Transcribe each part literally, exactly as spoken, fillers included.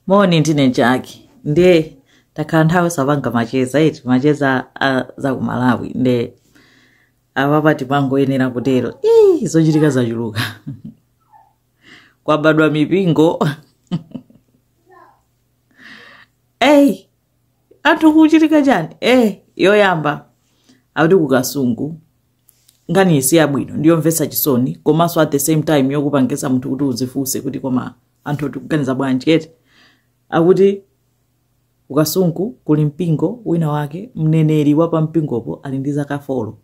Moni ndine Jackie. Ndiye takanthawe savanga macheza eti macheza za ku Malawi nde avapati pangoyenera kutero. Ii zochitika zachuluka. Kwabadwa mipingo. Hey, anthu kuchitika chani? Eh, yoyamba akuti kukasungu. Ngani isi yabwino ndiyo mvesa chisoni komanso at the same time yokupangisa munthu kuti uzifuse kuti koma anthu tikuganiza bwanji eti. Akuti kukasungu kuli mpingo wina wake mneneri wa pa mpingopo ali ndi zaka folo.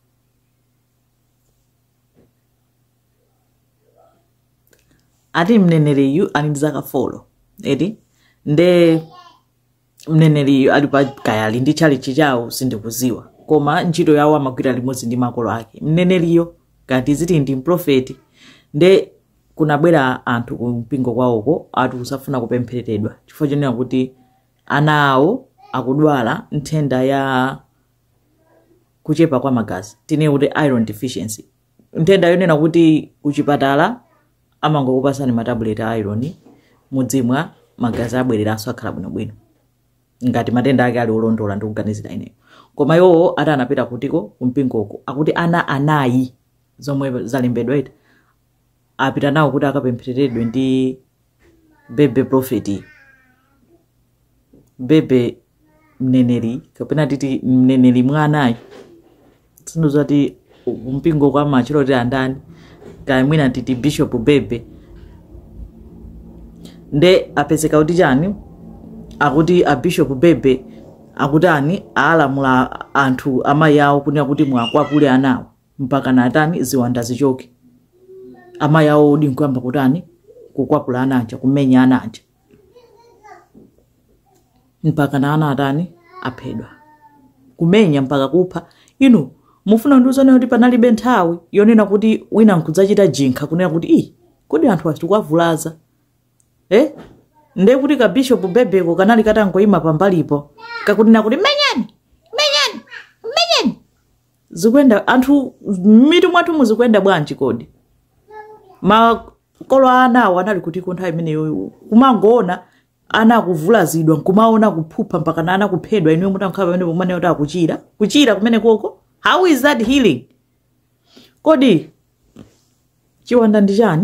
Ati mneneri yu ali ndi zaka folo. Eti nde mneneri yu ali pa kaya ali ndi chali chichawo sindikuziwa. Koma ntchito yawo amagwira limodzi ndi makolo ake. Mneneriyo ngati ziti ndi mprofeti nde kunabwera anthu ku mpingo kwawoko ati usafuna kupemphereredwa chifukwa chonena kuti ana awo akudwala nthenda ya kuchepa kwa magazi tine kuti iron deficiency. Nthenda yonena kuti kuchipatala amangokupasani matabuleti a iron mudzimwa magazi abwereranso akhala bwinobwino ngati matenda ake ali olondola ndi kuganizira ineyo. Koma yowo ati anapita kutiko kumpingoko akuti ana anayi zomwe zalembedwa iti apita nawo kuti akapemphereredwe ndi bebe profeti. Bebe mneneri kapena titi mneneri mwanayi sinozati mpingo kwa machiro ti andani kaya mwina titi bishop bebe nde apezeka kuti chani akuti a bishop bebe akuti ani alamula anthu amayi awo kunena kuti mwakwapule anawo mpaka natani ziwanda zichoke. Amayi awo udi nkuyamba kutani kukwapula anaja kumenya anaja mpaka na ana atani aphedwa kumenya mpaka kupha. Inu mufuna nduzone kuti panalibe nthawi yonena kuti wina nkudzachita jinkha kunena kuti ii kodi anthu asikwavulaza eh nde kuti ka bishop bebeko kanali katangoyima pambalipo kakunena kuti menyani menyani menyani zikwenda anthu mitu mwathu muzikwenda bwanji kodi. Makolo anawo anali kuti ku nthawi imeneyo kumangoona ana kuvulazidwa nkumaona kuphupha mpaka na ana kuphedwa inu mutakhala pamene pomwe kuti akuchira kuchira kumene koko. How is that healing? Kodi chiwanda ndi chani?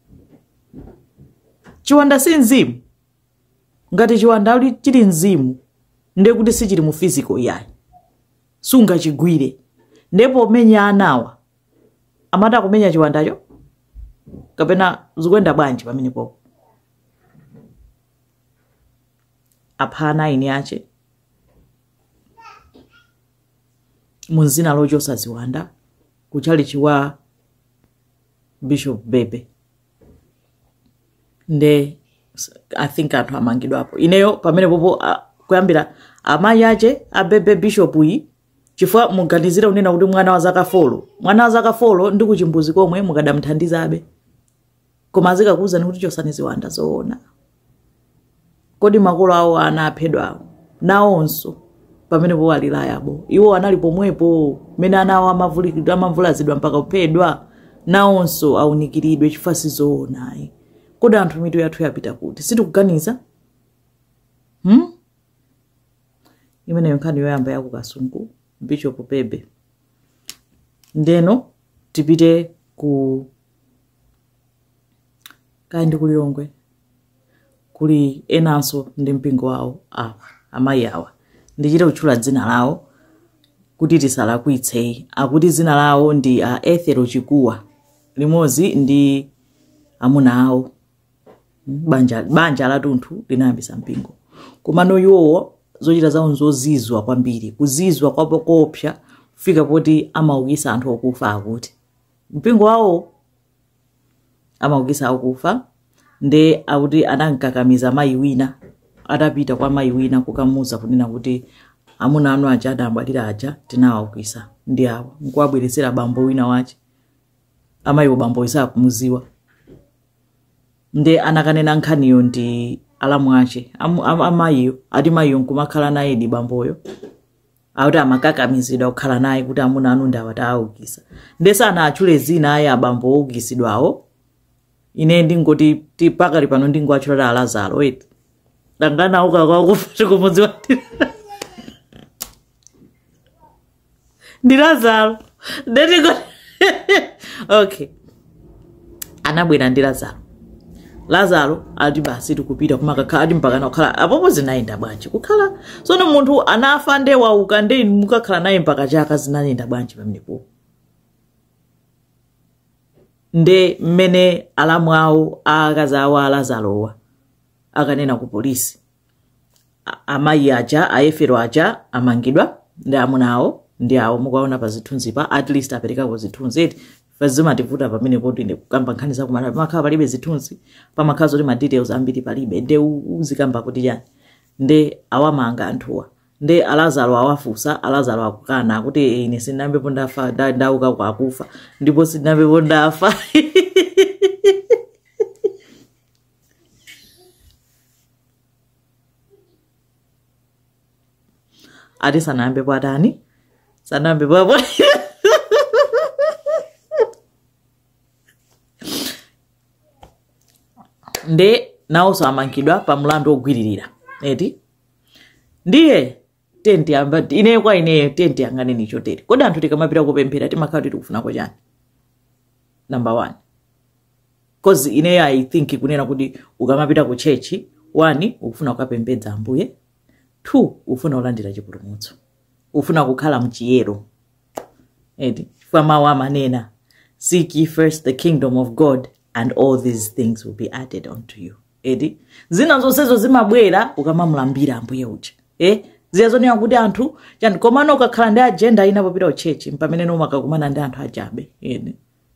Chiwanda si mzimu. Ngati chiwanda uli chili mzimu nde kuti si chili mu physical yayi sunga chigwire ndipo menya anawa amata kumenya chiwandacho kapena zikwenda bwanji pamene popo. Aphana ini ache munzina lochosa ziwanda kuchali chiwa bishop bebe nde I think anthu amangidwa apo ineyo pamene popo uh, kuyambira amayi ache abebe bishop yi chifukwa muganizira unena kuti mwana wa zaka folo mwana wa zaka folo ndi kuchimbuzi komwe mukadamthandizabe koma zikakuza kuti chosani ziwanda zoona. Kodi makolo awo ana aphedwa awo nawonso pamene po alilayabo iwo anali pomwepo mene anawo amavulikidwa amavulazidwa mpaka kuphedwa nawonso aunikiridwe chifukwa sizoona. Kodi anthu mitu yathu yapita kuti sitikuganiza hmm? Imene nkhani yoyamba ya kukasungu bishop bebe ndeno tipite ku kandi kulilongwe kuli enanso ndi mpingo wawo awa amayi awa ndichite kutchula dzina lawo kuti tisalakwitse. Akuti dzina lawo ndi a uh, Ethero Chikuwa limodzi ndi amuna awo banja banja la tunthu linayambisa mpingo. Komano iwowo zochita zawo nzozizwa kwambiri kuzizwa kwapo kopsa fika poti amaukisa anthu okufa. Akuti mpingo wawo amaukisa akufa nde akuti anankakamiza mayi wina atapita kwa mayi wina kukamuza kunena kuti amuna anu aja adabwalira aja tinawaukisa ndi awo nkuwabweresera bambo wina wache amayi bambo isa kumuziwa nde anakanena nkhaniyo ndi alamu ache am, am, amayiyo ati mayiyo nkumakhala naye ndi bamboyo akuti amakakamizidwa kukhala naye kuti amuna anu ndawa tawaukisa nde sana achule zina aye abambo oukisidwawo ine ndingoti tipakali pano ndingwachula Lazaro wait dangana ukakufa kumudzi wati ndi Lazaro ndetiko okay anabwera ndi Lazaro Lazaro ati basi tikupita kumakakhala ati mpaka nakhala apopo zinaenda bwanji kukhala sono munthu anafa nde wauka nde mukakhala naye mpaka chaka zinaenda bwanji pamenepo nde mmene alamu awo akazawa a Lazarowa akanena ku polisi amayi aja aefero aja amangidwa ndi amuna awo ndi awo mukaona pa zithunzi pa at least apereka ku zithunzi eti fazima tivuta pamene kuti ine kukamba nkhani za kumana pamakhala palibe zithunzi pamakhala zoti ma details ambiri palibe nde uzikamba kuti yani nde awamanga anthuwa nde Lazaro awafusa Lazaro akukana kuti ine sinambepo ndafa ndauka kwa akufa ndipo sinambepo ndafa ati sanambepo atani sanambepo apo nde nawo amangidwa pa mlandu ogwiririra eti ndiye tenti amba ine kwa ine tenti yangane nicho tete kodi anthu tikamapita kupemphera timakhala tili kufuna kwa chani number one cause ine I think kunena kuti ukamapita ku church one ukufuna kukapembedza Ambuye two ufuna ulandira chipulumutso ufuna kukhala mchiyero eti kwa mawu amanena seek ye first the kingdom of God and all these things will be added unto you eti zina zonsezo zimabwera ukamamulambira Ambuye uja eh ziyazonera kuti anthu chani komano ukakhala ndi agenda inapopita ku church mpamene no makakumana ndi anthu ajabe ene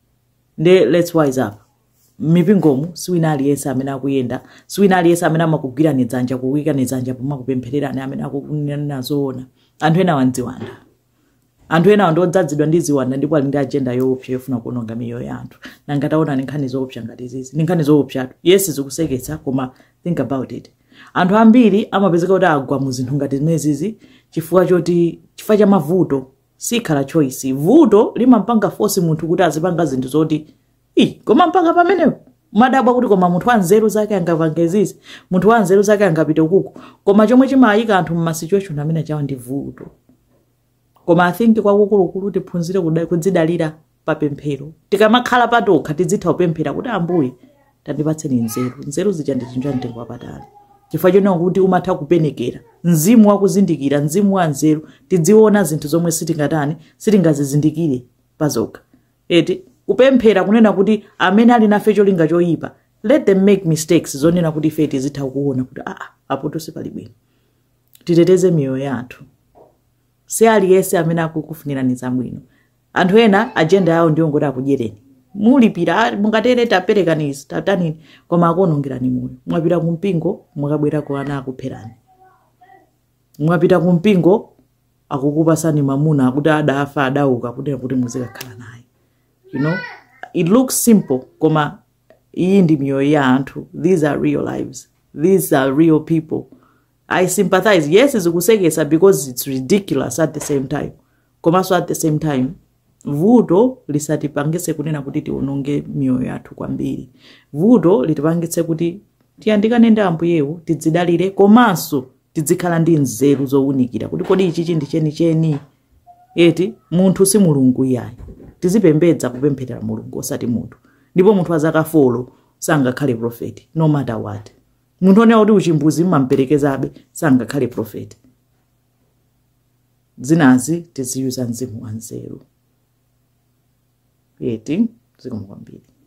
nde let's wise up mipingomu siwina aliyense amene akuyenda siwina aliyense amene amakugwira ni dzanja kuwika ni dzanja pomakupemphererani amene akukunena zoona anthu ena wanziwanda anthu ena ndodzadzidwa ndi ziwanda ndipo ali ndi agenda yoopsa yofuna kuononga miyoyo ya anthu nangataona ni nkhani zoopsa ngati zizi ni nkhani zoopsa yes zikuseketsa koma think about it anthu ambiri amapezeka kuti agwa mu zinthu ngati zimenezi chifukwa choti chifukwa cha mavuto sikhala choice vuto limampanga force munthu kuti azipanga zinthu zoti i koma mpaka pamenepo madabwa kuti koma munthu wanzeru zake angapange zizi munthu wanzeru zake angapite kuko koma chomwe chimayika anthu mu situation amene chawo ndi vuto koma I think kwakukulukulu tiphunzire kudai kudzidalira pa pemphero tikamakhala patokha tidzitha kupemphera kuti Ambuye tandipatseni nzeru nzeru zija ndi chinthu chamtengo wapatali chifukwa chonena kuti umatha kupenekera mzimu wakuzindikira mzimu wa nzeru tidziona zinthu zomwe sitingatani sitingazizindikire pazokha eti kupemphera kunena kuti amene ali nafe cholinga choyipa let them make mistakes zonena kuti ife tizitha kuona kuti ah apo tonse pali bwino titeteze miyoyo ya anthu si aliyense amene akukufunirani zabwino anthu ena agenda yawo ndiyo ngoti akudyereni mulipira mungatere taperekanizi tatanini koma akuonongerani moyo mwapita kumpingo mwakabwera kwa ana akupherani mwapita kumpingo akukupasani mamuna kuti adafa adauka kuti kuti muzikakhala naye you know it looks simple koma iyi ndi miyoyo ya anthu these are real lives these are real people I sympathize yes zikusekesa because it's ridiculous at the same time koma so at the same time vuto lisatipangise kunena kuti tiononge miyoyo yathu kwambiri vuto litipangitse kuti tiyandikane ndi Ambuyewo tidzidalire komanso tidzikhala ndi nzeru zowunikira kuti kodi ichi ndi cheni cheni eti munthu si mulungu yayi tizipembedza kupempherera mulungu osati munthu ndipo munthu azakafolo sangakhale prophet no matter what munthu onewa kuti uchimbuzi mmamperekezabe sangakhale prophet zinazi tiziyuza mzimu wa nzeru eti zikomo kwambiri.